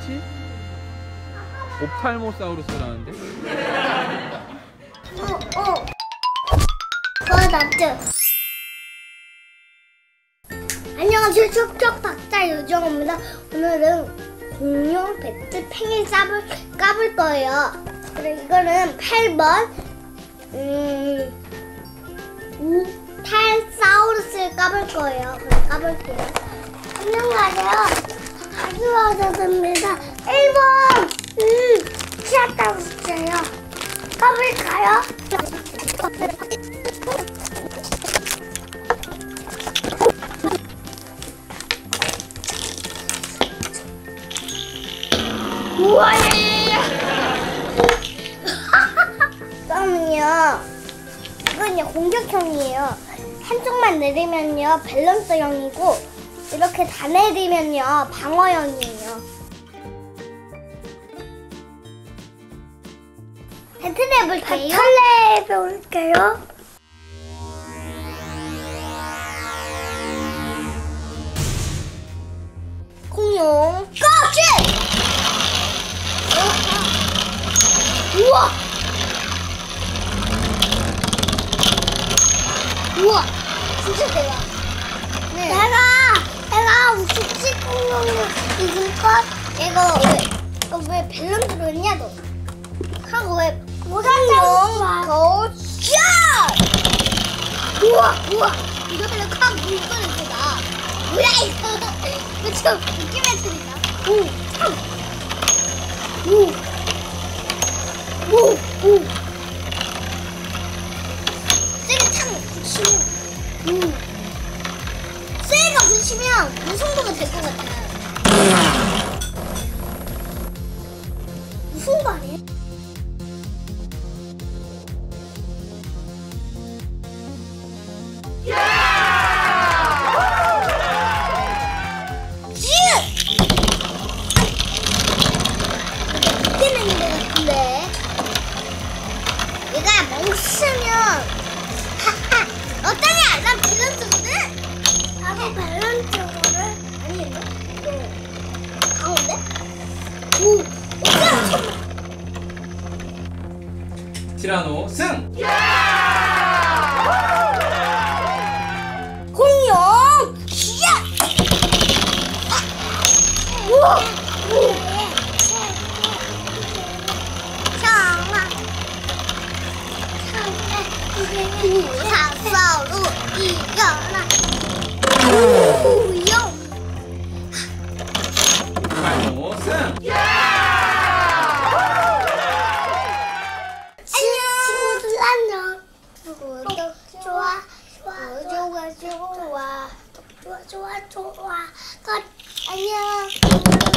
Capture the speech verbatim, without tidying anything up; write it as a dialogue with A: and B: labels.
A: 뭐지? 옵탈모사우루스라는데?
B: 어, 어. 그거 낫죠? 안녕하세요. 촉촉 박사 요정입니다. 오늘은 공룡 배트 팽이 쌉을 까볼 거예요. 그리고 이거는 팔 번 음, 우탈사우루스를 까볼 거예요. 그럼 까볼게요. 안녕하세요. 가져와줬습니다. 일 번 음, 티라노사우루스예요. 까볼까요? 우와! 그럼요. 이건요 공격형이에요. 한쪽만 내리면요 밸런스형이고 이렇게 다 내리면요 방어형이에요. 배틀 해볼게요. 배틀 해볼게요. 공룡 껍질! 우와! 우와! 진짜 대박! 네. 내가, 내가 우측 공룡을 이길걸? 얘가 왜, 너 왜 밸런스로 했냐, 너? 하고 왜, 공룡 껍질! 우와! 우와! 이거 그냥 콱 물건을 쓰다. 뭐야, 이거? 이거 좀 느낌의 틀이다. 오! 참! 오! 오! 오! 쇠가 탁 붙이면 오! 쇠가 붙이면 무승부가 될 것 같아요. 무승부 아니에요? 얘가 멈추면 어떠냐? 난 밸런스거든? 나도 밸런스거든? 아니겠네? 너 강원데? 오! 어쩌면
A: 티라노 승!
B: 공룡 시작! 우와! 우와! 우사사우루 이겨라 우용
A: 티라노 승!
B: 친구들 안녕. 구독 좋아 좋아 좋아 좋아 좋아 좋아 좋아 좋아 안녕.